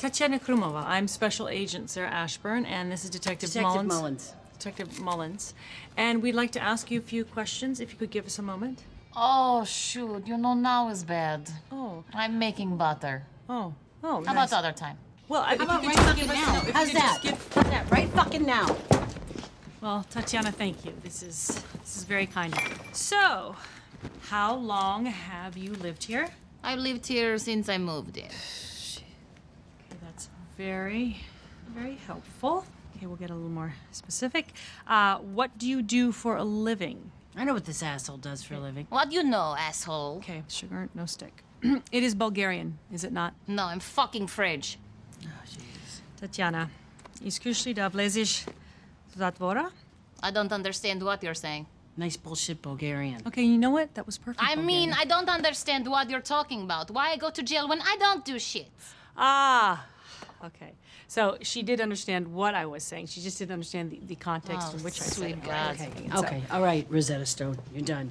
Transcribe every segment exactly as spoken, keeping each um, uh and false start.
Tatiana Krumova. I'm Special Agent Sarah Ashburn, and this is Detective, Detective Mullins. Mullins. Detective Mullins. And we'd like to ask you a few questions, if you could give us a moment. Oh, shoot. You know, now is bad. Oh. I'm making butter. Oh. Oh, How nice. about other time? Well, I, How about if right you could fucking just give now? us, no, if How's you could that? just give- How's that? Right fucking now. Well, Tatiana, thank you. This is this is very kind of you. So, how long have you lived here? I've lived here since I moved in. Okay, that's very, very helpful. Okay, we'll get a little more specific. Uh, what do you do for a living? I know what this asshole does for a living. What do you know, asshole? Okay, sugar, no stick. It is Bulgarian, is it not? No, I'm fucking French. Oh, jeez. Tatiana, искаш ли да влезеш в затвора? I don't understand what you're saying. Nice bullshit Bulgarian. Okay, you know what? That was perfect. I mean, Bulgarian. I don't understand what you're talking about. Why I go to jail when I don't do shit? Ah, okay. So she did understand what I was saying. She just didn't understand the, the context Oh, in which I said sweet it. God. Okay. Okay, all right, Rosetta Stone, you're done.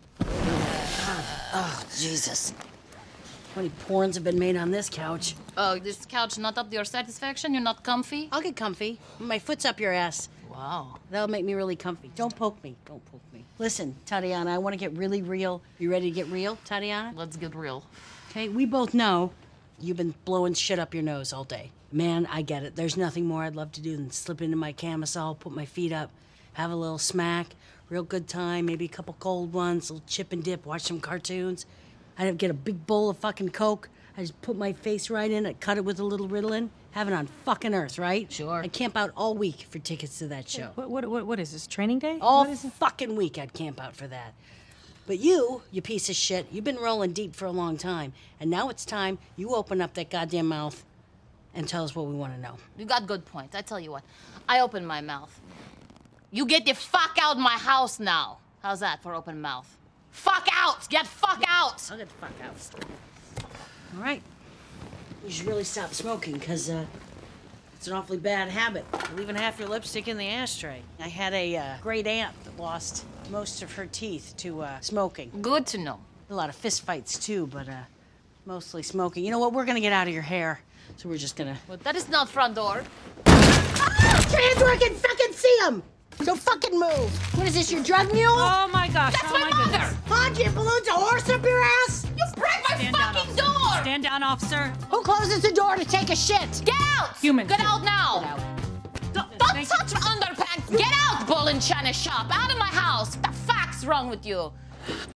Oh, Jesus. How many porns have been made on this couch? Oh, this couch not up to your satisfaction? You're not comfy? I'll get comfy. My foot's up your ass. Wow. That'll make me really comfy. Don't poke me. Don't poke me. Listen, Tatiana, I want to get really real. You ready to get real, Tatiana? Let's get real. Okay, we both know you've been blowing shit up your nose all day. Man, I get it. There's nothing more I'd love to do than slip into my camisole, put my feet up, have a little smack, real good time, maybe a couple cold ones, a little chip and dip, watch some cartoons. I'd get a big bowl of fucking Coke. I just put my face right in it, cut it with a little Ritalin. Heaven on fucking earth, right? Sure. I'd camp out all week for tickets to that show. What, what, what, what is this, training day? All What is it? fucking week I'd camp out for that. But you, you piece of shit, you've been rolling deep for a long time. And now it's time you open up that goddamn mouth and tell us what we want to know. You got good points. I tell you what. I open my mouth. You get the fuck out my house now. How's that for open mouth? Fuck out! Get fuck out! I'll get the fuck out. All right. You should really stop smoking, because uh, it's an awfully bad habit. Leaving half your lipstick in the ashtray. I had a uh, great aunt that lost most of her teeth to uh, smoking. Good to know. A lot of fist fights, too, but uh, mostly smoking. You know what? We're going to get out of your hair, so we're just going to... But that is not front door. Ah! Your hands where I can fucking see them! So fucking move! What is this, your drug mule? Oh my gosh! That's oh my my mother! goodness! Hodge balloons a horse up your ass? You break my Stand down, fucking officer. door! Stand down, officer. Who closes the door to take a shit? Get out! Human. Get out now! Get out. Don't, don't Thank touch my underpants! Get out, bull in China shop! Out of my house! What the fuck's wrong with you?